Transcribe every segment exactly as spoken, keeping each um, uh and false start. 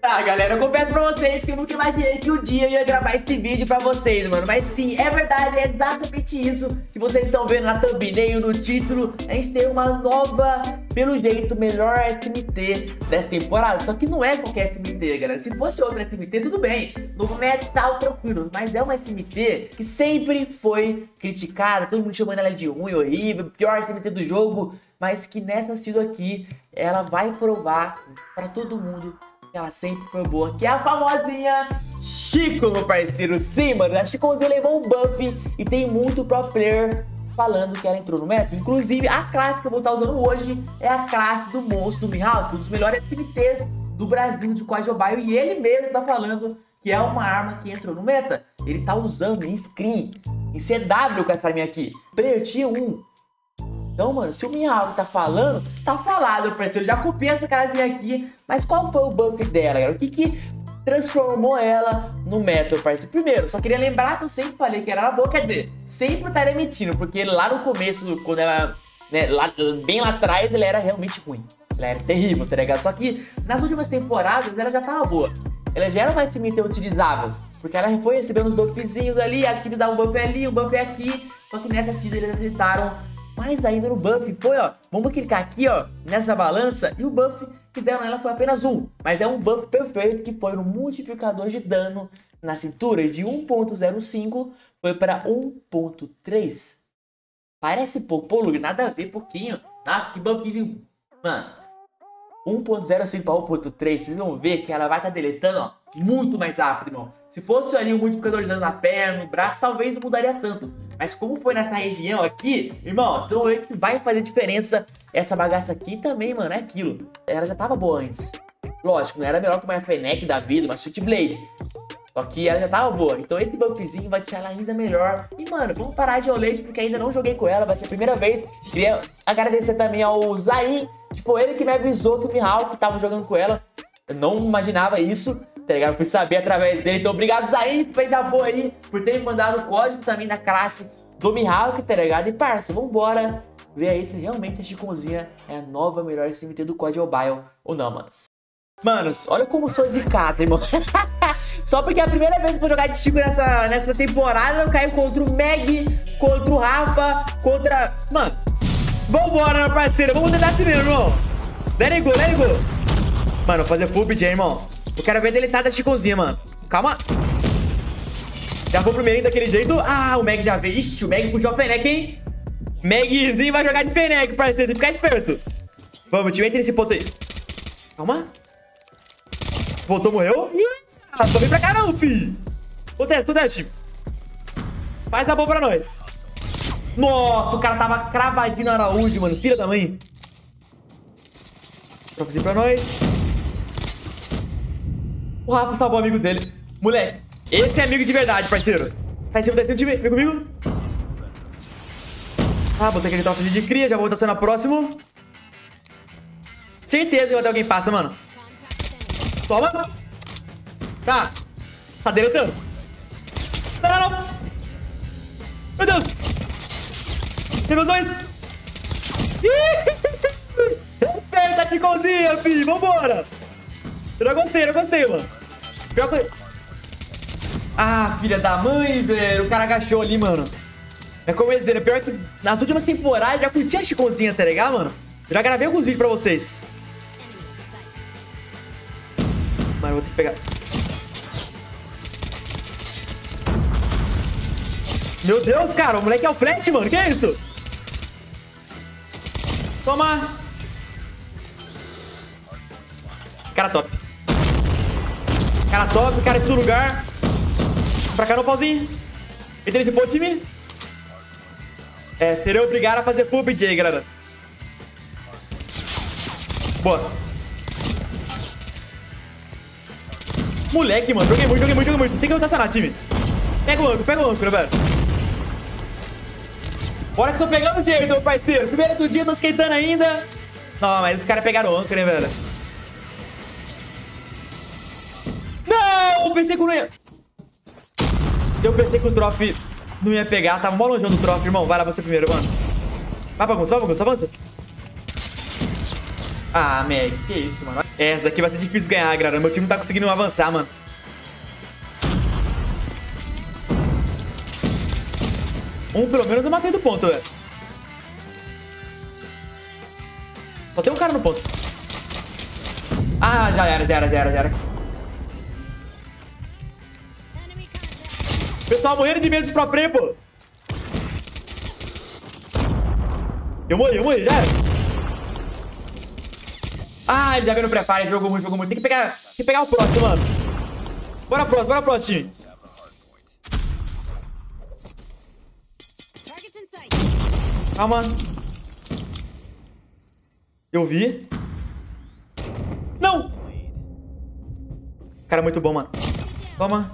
Tá, galera, eu confesso pra vocês que eu nunca imaginei que um dia eu ia gravar esse vídeo pra vocês, mano. Mas sim, é verdade, é exatamente isso que vocês estão vendo na thumbnail, no título. A gente tem uma nova, pelo jeito, melhor S M T dessa temporada. Só que não é qualquer S M T, galera. Se fosse outra S M T, tudo bem. No metal, tranquilo. Mas é uma S M T que sempre foi criticada. Todo mundo chamando ela de ruim, horrível, pior S M T do jogo. Mas que nessa season aqui, ela vai provar pra todo mundo que ela sempre foi boa, que é a famosinha Chico, meu parceiro. Sim, mano, a Chicozinha levou um buff e tem muito pro player falando que ela entrou no meta. Inclusive, a classe que eu vou estar usando hoje é a classe do monstro do Mihawk, um dos melhores S M Ts do Brasil de Quad Mobile, e ele mesmo tá falando que é uma arma que entrou no meta. Ele tá usando em screen, em C W com essa arminha aqui, Player Tier um. Então, mano, se o Mihawk tá falando, tá falado, parceiro. Eu já copiei essa carazinha aqui. Mas qual foi o buff dela, galera? O que que transformou ela no meta, parceiro? Primeiro, só queria lembrar que eu sempre falei que era boa. Quer dizer, sempre estaria mentindo. Porque lá no começo, quando ela... Né, lá, bem lá atrás, ela era realmente ruim. Ela era terrível, tá ligado? Só que nas últimas temporadas, ela já tava boa. Ela já era uma S M T utilizável. Porque ela foi recebendo uns buffzinhos ali, atividade um buff ali, um buff aqui. Só que nessa season eles acertaram mais ainda no buff. Foi, ó, vamos clicar aqui, ó, nessa balança, e o buff que deram nela foi apenas um. Mas é um buff perfeito que foi no multiplicador de dano na cintura, e de um ponto zero cinco foi para um ponto três. Parece pouco, pô, Lug, nada a ver, pouquinho. Nossa, que buffzinho, mano. um ponto zero cinco para um ponto três, vocês vão ver que ela vai estar tá deletando, ó, muito mais rápido, irmão. Se fosse ali um multiplicador de dano na perna, no braço, talvez não mudaria tanto. Mas como foi nessa região aqui, irmão, vocês vão ver que vai fazer diferença essa bagaça aqui também, mano, é aquilo. Ela já tava boa antes. Lógico, não era melhor que uma Fennec da vida, uma Switchblade. Só que ela já tava boa. Então esse bumpzinho vai deixar ela ainda melhor. E, mano, vamos parar de olhete porque ainda não joguei com ela. Vai ser a primeira vez. Queria agradecer também ao Zain, que foi ele que me avisou que o Mihawk tava jogando com ela. Eu não imaginava isso, tá ligado? Eu fui saber através dele. Então obrigado, Zain, fez a boa aí por ter me mandado o código também da classe do Mihawk, tá ligado? E, parça, vambora ver aí se realmente a Chicozinha é a nova melhor S M T do Quad Mobile ou não, manos. Manos, olha como sou zicado, irmão. Só porque é a primeira vez que eu vou jogar de Chico nessa, nessa temporada, eu caio contra o Meg, contra o Rafa, contra... Mano, vambora, meu parceiro. Vamos tentar assim mesmo, irmão. Let it go, let it go. Mano, vou fazer full P J, irmão. Eu quero ver deletar da Chicozinha, mano. Calma. Já vou primeirinho daquele jeito. Ah, o Meg já veio. Ixi, o Meg puxou a Fennec, hein? Megzinho vai jogar de Fennec, parceiro. Tem que ficar esperto. Vamos, time, entra nesse ponto aí. Calma. Voltou, morreu. Ih, só vem pra cá não, fi. Acontece, acontece. Faz a boa pra nós. Nossa, o cara tava cravadinho no Araújo, mano. Filha da mãe. Pra fazer pra nós. O Rafa salvou o amigo dele. Moleque, esse é amigo de verdade, parceiro. Tá em cima, tá em cima, time. Vem comigo. Ah, botei aquele top de cria. Já vou estacionar próximo. Certeza que vai ter alguém passa, mano. Toma. Tá. Tá deletando. Não, não, não. Meu Deus. Tem meus dois. Aperta, Chicozinha, fi. Vambora. Eu não gostei, eu não gostei, mano. Pior que... Ah, filha da mãe, velho. O cara agachou ali, mano. É como eu dizer, pior que nas últimas temporadas eu já curti a Chicozinha, tá ligado, mano? Eu já gravei alguns vídeos pra vocês. Mano, eu vou ter que pegar. Meu Deus, cara, o moleque é o flash, mano. Que é isso? Toma. Cara top. Cara top, cara de todo lugar. Pra cá no pauzinho. Entra nesse ponto, time. É, serei obrigado a fazer full P J, galera. Boa. Moleque, mano, joguei muito, joguei muito, joguei muito. Tem que rotacionar, time. Pega o âncora, pega o âncora, velho. Bora que eu tô pegando o jeito, meu parceiro. Primeiro do dia, tô esquentando ainda. Não, mas os caras pegaram o âncora, hein, velho. Não, eu pensei que não ia... Eu pensei que o Trophy não ia pegar. Tava mó longe do Trophy, irmão. Vai lá você primeiro, mano. Vai, bagunça, vai, bagunça, avança. Ah, Meg, que isso, mano. Essa daqui vai ser difícil ganhar, galera. Meu time não tá conseguindo avançar, mano. Um, pelo menos, eu matei do ponto, velho. Só tem um cara no ponto. Ah, já era, já era, já era, já era. Pessoal morrendo de medo dos pro player, pô. Eu morri, eu morri, já era. Ah, ele já veio no pré-fire, jogou muito, jogou muito. Tem que pegar, tem que pegar o próximo, mano. Bora próximo, bora próximo, time. Calma. Eu vi. Não! Cara, muito bom, mano. Toma.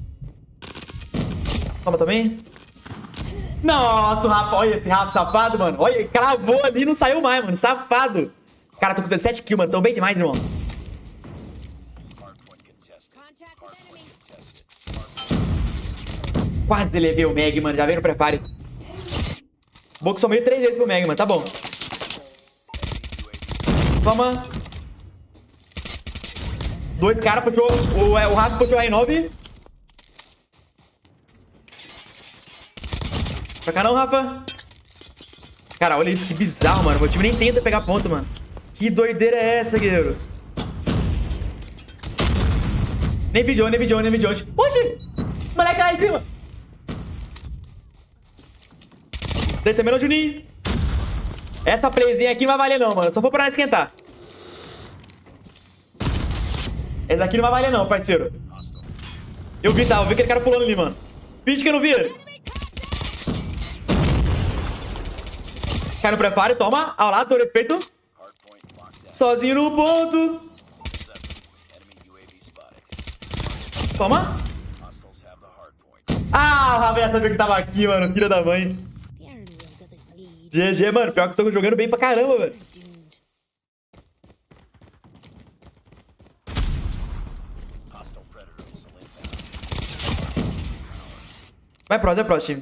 Toma também. Nossa, o Rafa, olha esse Rafa safado, mano. Olha, cravou ali e não saiu mais, mano. Safado. Cara, tô com dezessete kills, mano. Tão bem demais, irmão. Quase levei o Meg, mano. Já veio no pré-fire. Bom que somei três vezes pro Meg, mano. Tá bom. Toma. Dois caras puxou. O, o Rafa puxou a R nove. Pra cá não, Rafa. Cara, olha isso. Que bizarro, mano. Meu time nem tenta pegar ponto, mano. Que doideira é essa, guerreiro? Nem vídeo, nem vídeo, nem vídeo. Oxi! Moleque lá em cima. Dei também no Juninho. Essa playzinha aqui não vai valer não, mano. Só for pra esquentar. Essa aqui não vai valer não, parceiro. Eu vi, tá? Eu vi aquele cara pulando ali, mano. Finge que eu não vi ele. Cai no pré-fire, toma. Ao lado, todo respeito. Sozinho no ponto. Toma. Ah, o Rafa já sabia que tava aqui, mano. Filha da mãe. G G, mano. Pior que eu tô jogando bem pra caramba, velho. Vai pro, vai pro, time.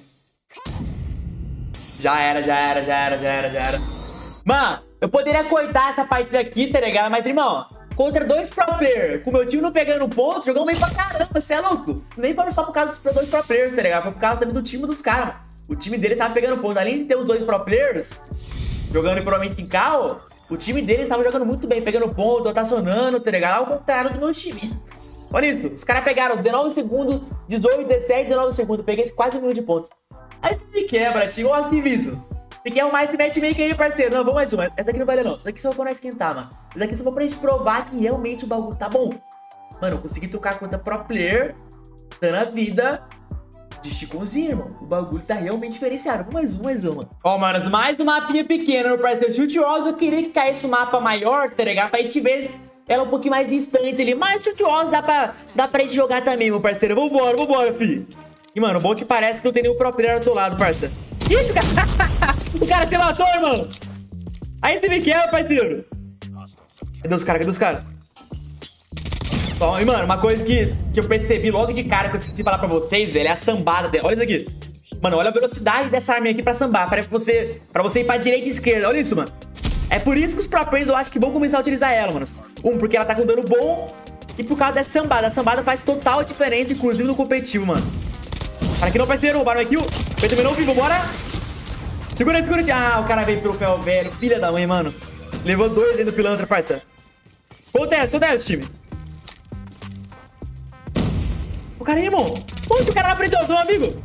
Já era, já era, já era, já era, já era. Mano, eu poderia cortar essa partida aqui, tá ligado? Mas, irmão, contra dois pro players, com o meu time não pegando ponto, jogamos bem pra caramba, você é louco? Nem foi só por causa dos dois pro players, tá ligado? Foi por causa também do time dos caras, mano. O time deles tava pegando ponto. Além de ter os dois pro players jogando provavelmente em cal, o time deles tava jogando muito bem, pegando ponto, rotacionando, tá ligado? Ao contrário do meu time. Olha isso, os caras pegaram dezenove segundos, dezoito, dezessete, dezenove segundos. Peguei quase um minuto de ponto. Aí você me quebra, tio, ou Activision. Você quer arrumar esse matchmaking aí, parceiro? Não, vamos mais uma. Essa aqui não vai ler, não. Essa aqui só pra nós esquentar, mano. Essa aqui só pra gente provar que realmente o bagulho tá bom. Mano, eu consegui trocar contra pro player, dando a vida de Chiconzinho, irmão. O bagulho tá realmente diferenciado. Vamos mais um, mais uma. Ó, manos, mais um mapinha pequeno no parceiro Shoot Wars. Eu queria que caísse um mapa maior, tá ligado? Pra gente ver ela um pouquinho mais distante ali. Mas Shoot Wars dá pra, dá pra gente jogar também, meu parceiro. Vambora, vambora, fi. E, mano, o bom é que parece que não tem nenhum pro player do outro lado, parça. Ixi, o cara... o cara se matou, irmão. Aí você me quebra, parceiro. Cadê os caras? Cadê os caras? Bom, e, mano, uma coisa que, que eu percebi logo de cara, que eu esqueci de falar pra vocês, velho, é a sambada dela. Olha isso aqui. Mano, olha a velocidade dessa arminha aqui pra sambar. Parece pra você, pra você ir pra direita e esquerda. Olha isso, mano. É por isso que os pro players eu acho que vão começar a utilizar ela, mano. Um, porque ela tá com dano bom. E por causa dessa sambada. A sambada faz total diferença, inclusive no competitivo, mano. Cara, aqui não, parceiro. Roubaram aqui. Foi também não, vivo. Bora. Segura aí, segura aí. Ah, o cara veio pelo pé, velho. Filha da mãe, mano. Levou dois dentro do pilantra, parça. Acontece, acontece, time. O cara aí, irmão. Poxa, o cara na frente do meu amigo.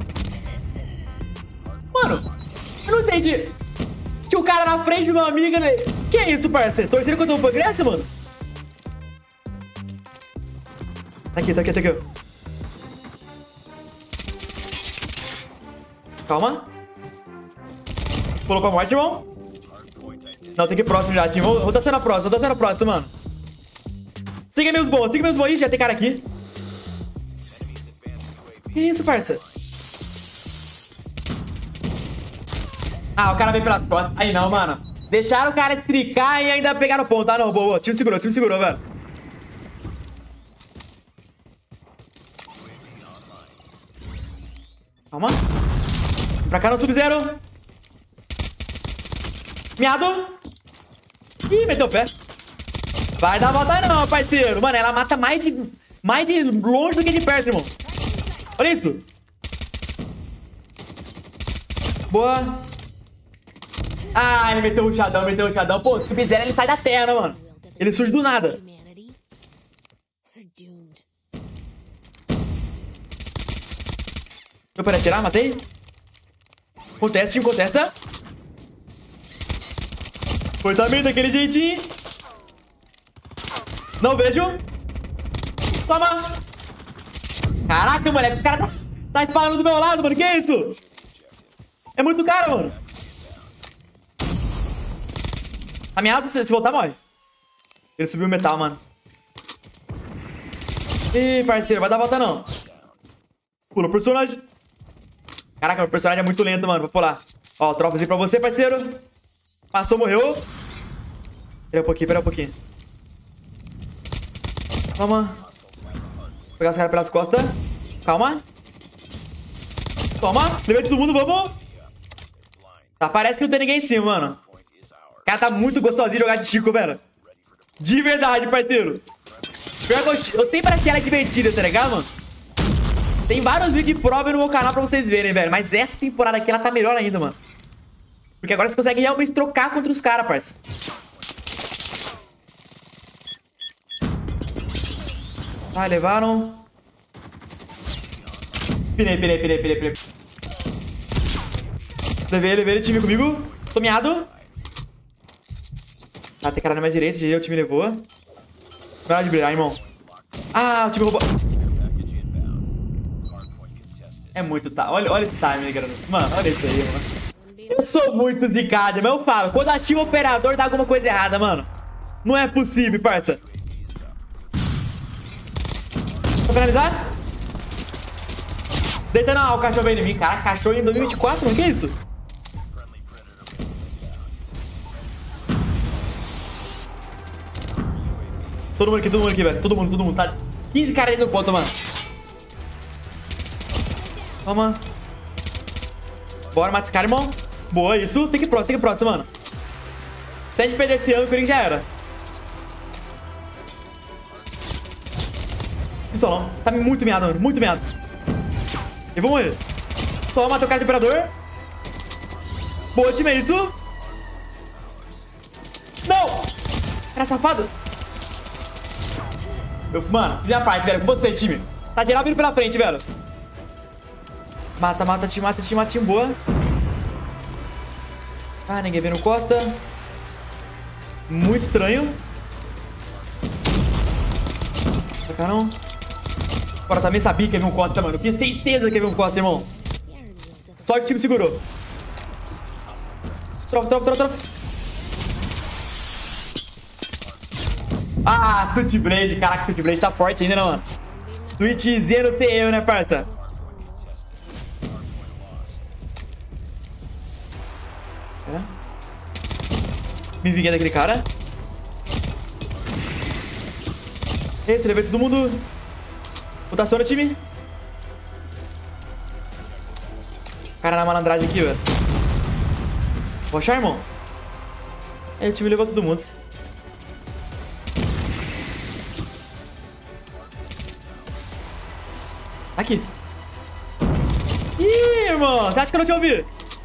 Mano, eu não entendi. Tinha o cara na frente do meu amigo, né? Que isso, parceiro? Torcendo contra o progresso, mano? Tá aqui, tá aqui, tá aqui. Calma. Pulou pra morte, irmão. Não, tem que ir próximo já, time. Rotação na próxima, rotação na próxima, mano. Siga meus bons, siga meus bons. Ih, já tem cara aqui. Que isso, parça? Ah, o cara veio pelas costas. Aí não, mano. Deixaram o cara estricar e ainda pegaram o ponto. Ah, não, boa, boa. Time segurou, time segurou, velho. Calma. Pra cá no Sub-Zero. Miado. Ih, meteu o pé. Vai dar volta não, parceiro. Mano, ela mata mais de, mais de longe do que de perto, irmão. Olha isso. Boa. Ah, ele meteu o rushadão, meteu o rushadão. Pô, se Sub-Zero ele sai da terra, mano. Ele surge do nada. Deu pra atirar? Matei? Contesta, time, contesta. Foi também daquele jeitinho. Não vejo. Toma. Caraca, moleque, os caras tá, tá disparando do meu lado, mano. Que é isso? É muito cara, mano. Ameaça, se, se voltar, morre. Ele subiu o metal, mano. Ih, parceiro, vai dar volta não. Pula o personagem. Caraca, meu personagem é muito lento, mano. Vou pular. Ó, trofazinho pra você, parceiro. Passou, morreu. Pera um pouquinho, pera um pouquinho. Toma. Vou pegar os caras pelas costas. Calma. Toma. Levei todo mundo, vamos. Tá, parece que não tem ninguém em cima, mano. O cara tá muito gostosinho de jogar de Chico, velho. De verdade, parceiro. Pior que eu, eu sempre achei ela divertida, tá ligado, mano? Tem vários vídeos de prova no meu canal pra vocês verem, velho. Mas essa temporada aqui, ela tá melhor ainda, mano. Porque agora você consegue realmente trocar contra os caras, parça. Ah, levaram. Pirei, pirei, pirei, pirei, pirei. Levei, levei ele, time comigo. Tô miado. Ah, tem cara na minha direita, o time levou. Vai lá de brilhar, irmão. Ah, o time roubou. É muito tá. Olha, olha esse time, garoto. Mano, olha isso aí, mano. Eu sou muito zicado, mas eu falo. Quando ativa o operador, dá alguma coisa errada, mano. Não é possível, parça. Vou finalizar? Deita não, o cachorro veio em mim. Caraca, cachorro em dois mil e vinte e quatro, mano. Que é isso? Todo mundo aqui, todo mundo aqui, velho. Todo mundo, todo mundo. Tá quinze caras aí no ponto, mano. Toma. Bora, mata esse cara, irmão. Boa, isso. Tem que ir próximo, tem que ir próximo, mano. Se a gente perder esse ano, o Coringa já era. Isso não. Tá muito meado, mano. Muito meado. E vamos morrer. Toma, mata o cara de operador. Boa, time, é isso. Não! Cara safado. Eu, mano, fiz a parte, velho. Com você, time. Tá geral vindo pela frente, velho. Mata, mata, time, mata, time, mata, time, boa. Ah, ninguém vendo Costa. Muito estranho. Pra cá não. Agora também sabia que ia vir um Costa, mano. Eu tinha certeza que ia vir um Costa, irmão. Só que o time segurou. Tropa, tropa, tropa, tropa. Ah, Switchblade. Caraca, Switchblade tá forte ainda, não, mano. Switchzinho no T M, né, parça? É. Me vinguei daquele cara. Esse, levei todo mundo. Rotação no time. Cara na malandragem aqui, velho. Vou achar, irmão. Aí o time levou todo mundo. Aqui. Ih, irmão. Você acha que eu não te ouvi?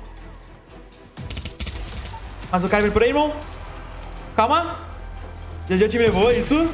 Mas o cara vem por aí, irmão. Calma. G G, o time levou, isso.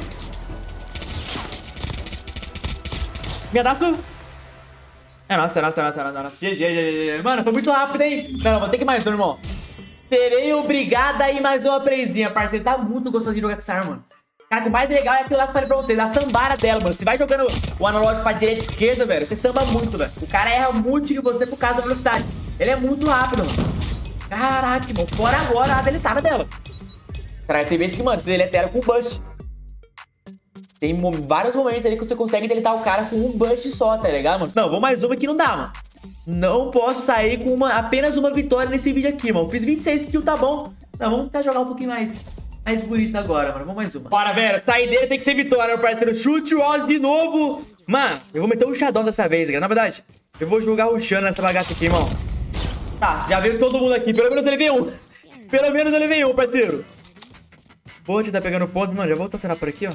Medaço. É nossa, é nossa, é nossa, é nossa, é nossa. G G, G G. Mano, foi muito rápido, hein? Não, não, vou ter que ir mais um, irmão. Terei obrigado a ir mais uma presinha, parceiro. Tá muito gostoso de jogar com essa arma, mano. Cara, o mais legal é aquilo lá que eu falei pra vocês, a sambara dela, mano. Você vai jogando o analógico pra direita e esquerda, velho, você samba muito, velho. O cara erra muito de você por causa da velocidade. Ele é muito rápido, mano. Caraca, mano. Fora agora a deletada dela. Cara, tem vezes que, mano, você deleta ela com bush. Tem vários momentos ali que você consegue deletar o cara com um bush só, tá ligado, mano? Não, vou mais uma que não dá, mano. Não posso sair com uma, apenas uma vitória nesse vídeo aqui, mano. Fiz vinte e seis kills, tá bom. Não, vamos tentar jogar um pouquinho mais... mais bonito agora, mano. Vamos mais uma. Bora, velho. Saideira tem que ser vitória, meu parceiro. Chute o Oz de novo. Mano, eu vou meter o Shadow dessa vez, galera. Na verdade, eu vou jogar o Shan nessa bagaça aqui, irmão. Tá, já veio todo mundo aqui. Pelo menos eu levei um. Pelo menos eu levei um, parceiro. Pô, você tá pegando ponto. Mano, já vou estacionar por aqui, ó.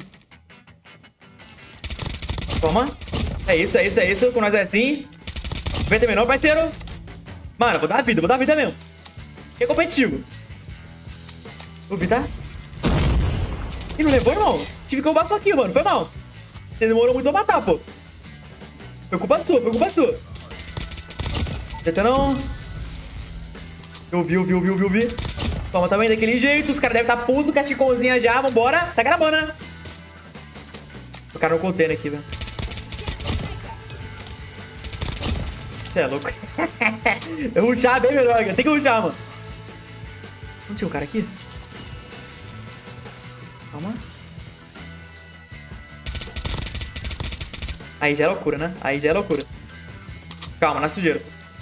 Toma. É isso, é isso, é isso. Com nós é assim. Vem também não, parceiro. Mano, vou dar vida, vou dar vida mesmo. Que é competitivo. Vou vi, tá? Ih, não levou, irmão? Tive que roubar só aqui, mano. Foi mal. Você demorou muito pra matar, pô. Foi culpa sua, foi culpa sua. Tenta não. Eu vi, eu vi, eu vi, eu vi. Toma também daquele jeito. Os caras devem estar putos com a chiconzinha já. Vambora. Tá gravando, né? O cara no container aqui, velho. Você é louco. Eu rushar bem melhor, cara. Tem que rushar, mano. Não tinha um cara aqui? Calma. Aí já é loucura, né? Aí já é loucura. Calma, na sujeira.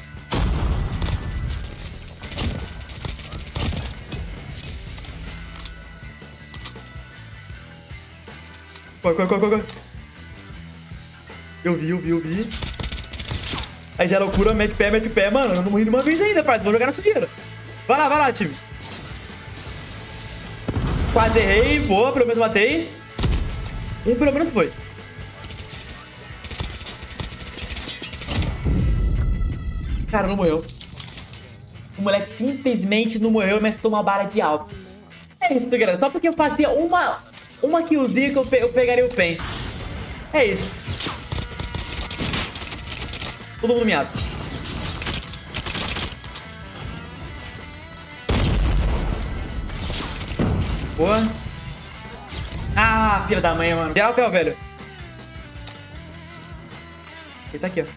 Corre, corre, corre, corre. Eu vi, eu vi, eu vi. Aí já é loucura, mete pé, mete pé. Mano, eu não morri de uma vez ainda, parceiro. Vou jogar na sujeira. Vai lá, vai lá, time. Quase errei. Boa, pelo menos matei. Um pelo menos foi. Cara, não morreu. O moleque simplesmente não morreu, mas tomou uma bala de álcool. É isso, galera. Só porque eu fazia uma... Uma killzinha que eu, pe eu pegaria o pen. É isso. Todo mundo miado. Boa. Ah, filha da mãe, mano. Geral o pé, velho. Ele tá aqui, ó.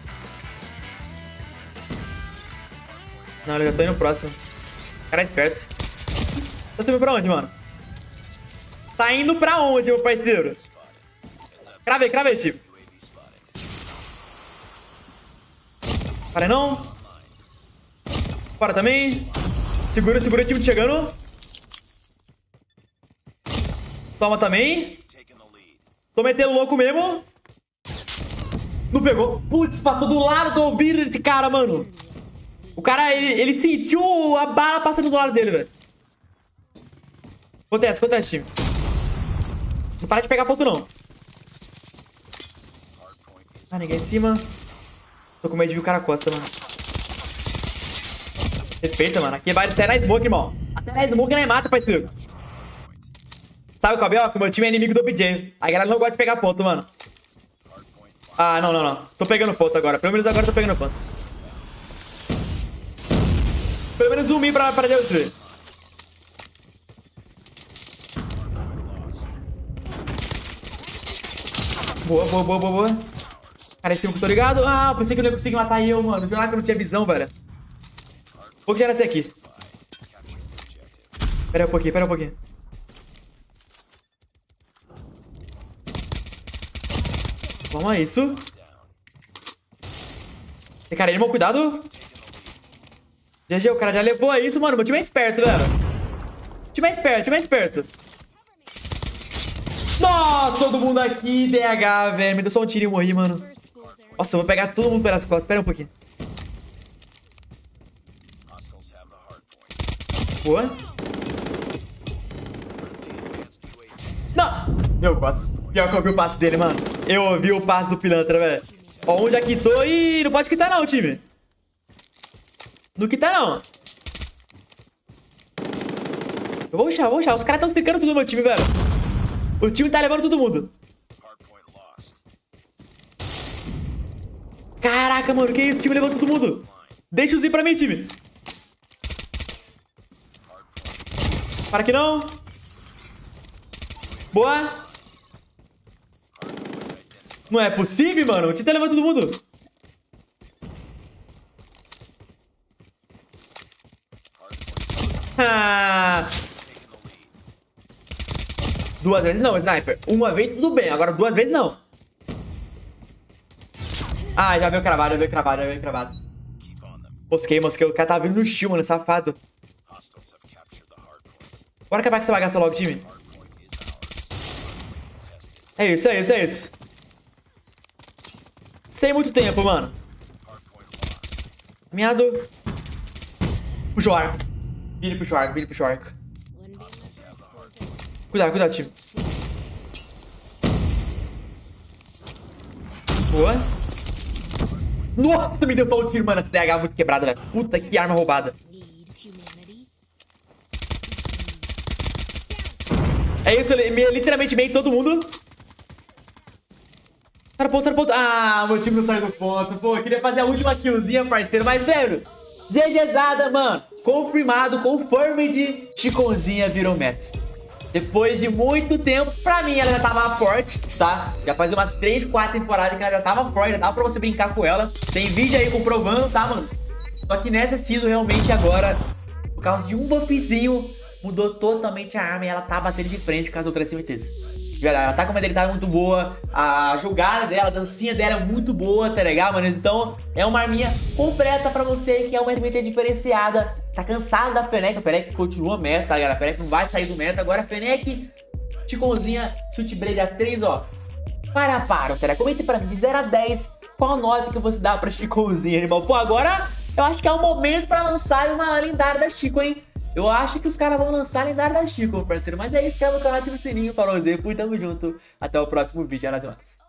Não, eu já tô indo próximo. Cara esperto. Tá subindo pra onde, mano? Tá indo pra onde, meu parceiro? Cravei, cravei, tipo. Para não. Para também. Segura, segura, time chegando. Toma também. Tô metendo louco mesmo. Não pegou. Putz, passou do lado do ouvido desse cara, mano. O cara, ele, ele sentiu a bala passando do lado dele, velho. Acontece, acontece, time. Não para de pegar ponto, não. Ah, ninguém em cima. Tô com medo de ver o cara costa, mano. Respeita, mano. Aqui vai até na smoke, irmão. Até na smoke nem mata, parceiro. Sabe qual é, ó? Que o meu time é inimigo do O B J. A galera não gosta de pegar ponto, mano. Ah, não, não, não. Tô pegando ponto agora. Pelo menos agora eu tô pegando ponto. Pelo menos um mil pra, pra Deus ver. Boa, boa, boa, boa, boa. Cara, esse que eu tô ligado. Ah, eu pensei que eu não ia conseguir matar eu, mano. Viu lá que eu não tinha visão, velho. Vou que já nascer aqui. Pera aí um pouquinho, pera aí um pouquinho. Toma isso. E, cara, irmão, cuidado. G G, o cara já levou isso, mano. Meu time é esperto, velho. Time é esperto, time é esperto. Nossa, todo mundo aqui, D H, velho. Me deu só um tiro e morri, mano. Nossa, eu vou pegar todo mundo pelas costas. Espera um pouquinho. Boa. Não! Meu, quase. Pior que eu ouvi o passe dele, mano. Eu ouvi o passe do pilantra, velho. Ó, um já quitou. Ih, não pode quitar não, time. Não quitar não. Eu vou rushar, vou rushar. Os caras estão esticando tudo no meu time, velho. O time tá levando todo mundo. Caraca, mano, que isso? O time levou todo mundo. Deixa o Z pra mim, time. Para que não. Boa. Não é possível, mano. O time tá levando todo mundo. Ah. Duas vezes não, sniper. Uma vez tudo bem, agora duas vezes não. Ah, já veio cravado, já veio cravado, já veio cravado. Mosquei, mosquei. O cara tá vindo no shield, mano, safado. Bora acabar com essa bagaça logo, time. É isso, é isso, é isso. Sem muito tempo, mano. Miado. Puxa o arco. Vire, puxa o arco, vire, puxa o arco. Cuidado, cuidado, time. Boa. Nossa, me deu só um tiro, mano. Essa D H muito quebrada, velho. Puta, que arma roubada. É isso, eu literalmente meio todo mundo. Tá no ponto, tá no ponto. Ah, meu time não saiu do ponto. Pô, eu queria fazer a última killzinha, parceiro. Mas, velho, GGzada, mano. Confirmado, confirmed. Chiconzinha virou meta. Depois de muito tempo, pra mim ela já tava forte, tá? Já faz umas três, quatro temporadas que ela já tava forte. Já dava pra você brincar com ela. Tem vídeo aí comprovando, tá, mano? Só que nessa season, realmente, agora, por causa de um buffzinho, mudou totalmente a arma e ela tá batendo de frente com as outras C M Ts. Ela tá com uma debilitada muito boa, a jogada dela, a dancinha dela é muito boa, tá legal, mano? Então é uma arminha completa pra você que é uma S M T diferenciada. Tá cansado da Fennec, a Fennec continua meta, galera. A Fennec não vai sair do meta. Agora a Fennec, Chiconzinha, Chute Blade, as três, ó. Para, para, cara. Comente pra mim, de zero a dez, qual nota que você dá pra Chiconzinha, irmão? Pô, agora eu acho que é o momento pra lançar uma lendária da Chico, hein? Eu acho que os caras vão lançar a lendária da Chico, meu parceiro. Mas é isso, que é no canal, ativa o sininho, falou, depois tamo junto. Até o próximo vídeo, é nóis.